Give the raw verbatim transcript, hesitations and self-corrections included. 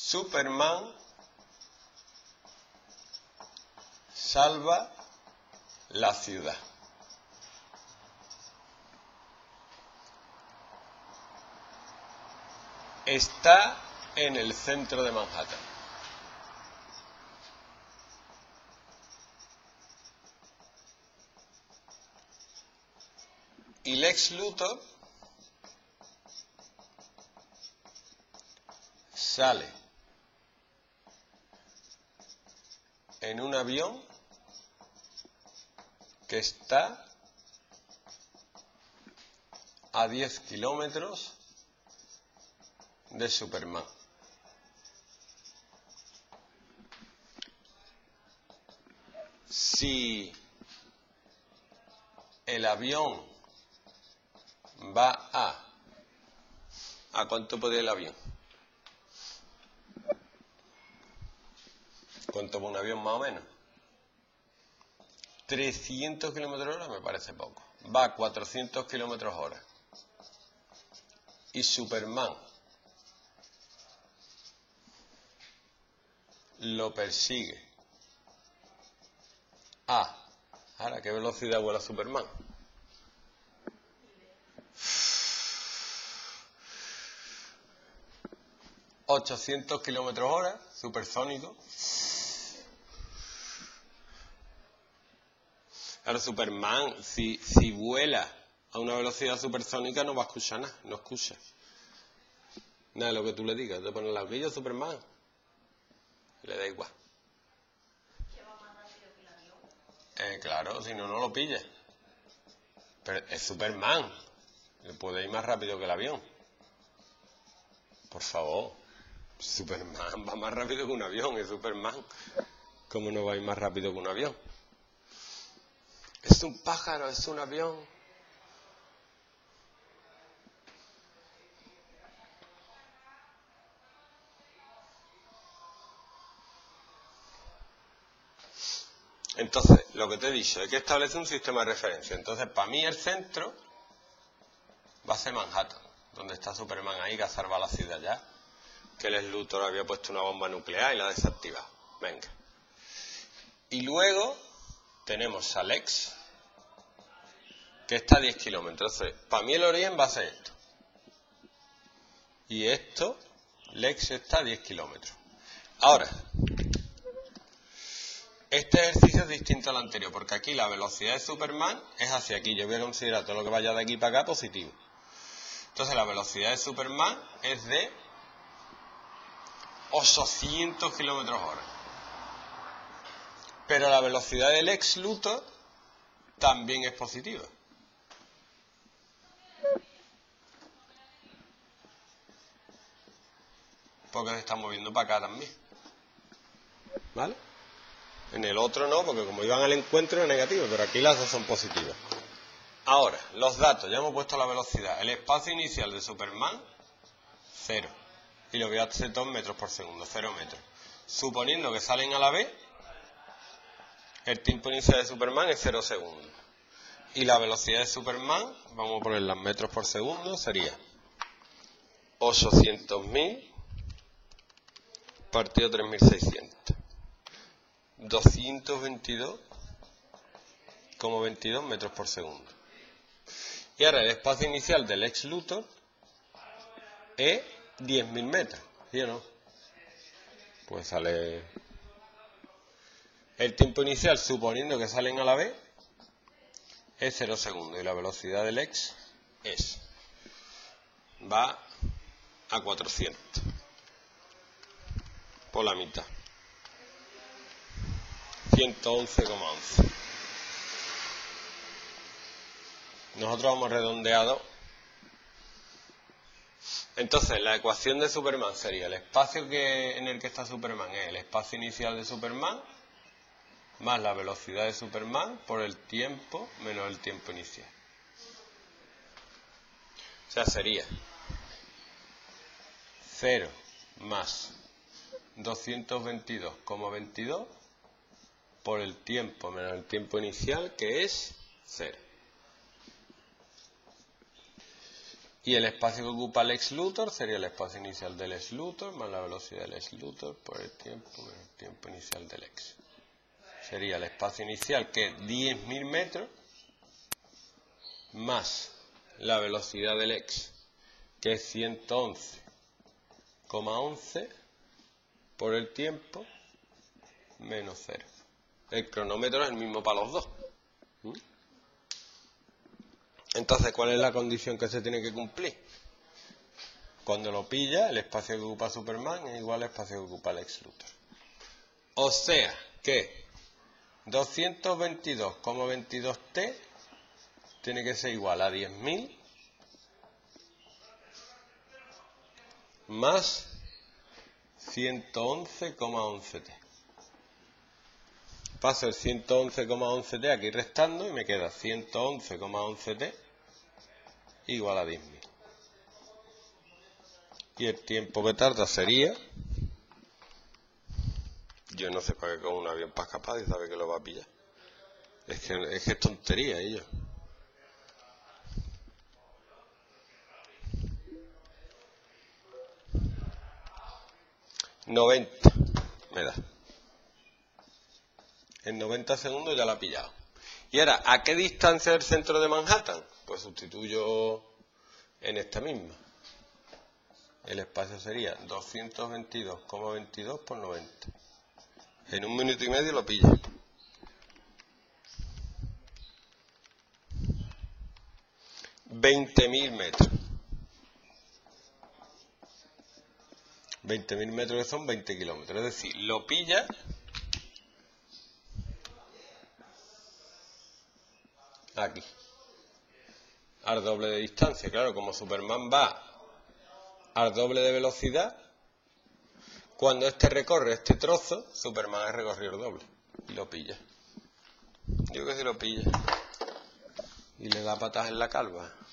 Superman salva la ciudad. Está en el centro de Manhattan. Y Lex Luthor sale en un avión que está a diez kilómetros de Superman. Si el avión va a... ¿A cuánto puede ir el avión? ¿Cuánto va un avión más o menos? trescientos kilómetros hora me parece poco. Va a cuatrocientos kilómetros hora. Y Superman lo persigue a... ¿Ahora qué velocidad vuela Superman? ochocientos kilómetros hora, supersónico. Claro, Superman, si, si vuela a una velocidad supersónica no va a escuchar nada, no escucha. Nada de lo que tú le digas, te pones la horquilla Superman, le da igual. ¿Va más rápido que el avión? Eh, claro, si no, no lo pilla. Pero es Superman, le puede ir más rápido que el avión. Por favor, Superman va más rápido que un avión, es Superman. ¿Cómo no va a ir más rápido que un avión? Es un pájaro, es un avión. Entonces, lo que te he dicho es que establece un sistema de referencia. Entonces, para mí el centro va a ser Manhattan, donde está Superman ahí, que ha salvado la ciudad ya. Que Lex Luthor había puesto una bomba nuclear y la ha desactivado. Venga. Y luego tenemos a Lex, que está a diez kilómetros. Entonces, para mí el origen va a ser esto. Y esto, Lex está a diez kilómetros. Ahora, este ejercicio es distinto al anterior, porque aquí la velocidad de Superman es hacia aquí. Yo voy a considerar todo lo que vaya de aquí para acá positivo. Entonces, la velocidad de Superman es de ochocientos kilómetros hora. Pero la velocidad del Lex Luthor también es positiva. Porque se está moviendo para acá también. ¿Vale? En el otro no, porque como iban al encuentro es negativo, pero aquí las dos son positivas. Ahora, los datos, ya hemos puesto la velocidad. El espacio inicial de Superman, cero. Y lo voy a hacer dos metros por segundo, cero metros. Suponiendo que salen a la vez, el tiempo inicial de Superman es cero segundos. Y la velocidad de Superman, vamos a ponerla en metros por segundo, sería ochocientos mil partido tres mil seiscientos. doscientos veintidós coma veintidós metros por segundo. Y ahora el espacio inicial del Lex Luthor es diez mil metros. ¿Sí o no? Pues sale... El tiempo inicial, suponiendo que salen a la vez, es cero segundos. Y la velocidad del Lex es... va a cuatrocientos. Por la mitad. ciento once coma once. Nosotros hemos redondeado. Entonces, la ecuación de Superman sería el espacio que, en el que está Superman es el espacio inicial de Superman más la velocidad de Superman por el tiempo menos el tiempo inicial. O sea, sería cero más doscientos veintidós coma veintidós por el tiempo menos el tiempo inicial, que es cero. Y el espacio que ocupa el Lex Luthor sería el espacio inicial del Lex Luthor más la velocidad del Lex Luthor por el tiempo menos el tiempo inicial del Lex. Sería el espacio inicial, que es diez mil metros, más la velocidad del Lex, que es ciento once coma once por el tiempo menos cero. El cronómetro es el mismo para los dos. ¿Mm? Entonces, ¿cuál es la condición que se tiene que cumplir? Cuando lo pilla, el espacio que ocupa Superman es igual al espacio que ocupa Lex Luthor. O sea que doscientos veintidós coma veintidós T tiene que ser igual a diez mil más ciento once coma once T. Paso el ciento once coma once T aquí restando y me queda ciento once coma once T igual a diez mil. Y el tiempo que tarda sería, yo no sé para qué con un avión para escapar y sabe que lo va a pillar. Es que es, que es tontería ello. noventa me da. En noventa segundos ya la ha pillado. Y ahora, ¿a qué distancia del centro de Manhattan? Pues sustituyo en esta misma. El espacio sería doscientos veintidós coma veintidós por noventa. En un minuto y medio lo pilla. veinte mil metros. veinte mil metros que son veinte kilómetros. Es decir, lo pilla aquí. Al doble de distancia. Claro, como Superman va al doble de velocidad, cuando este recorre este trozo, Superman ha recorrido el doble. Y lo pilla. Digo que si lo pilla. Y le da patas en la calva.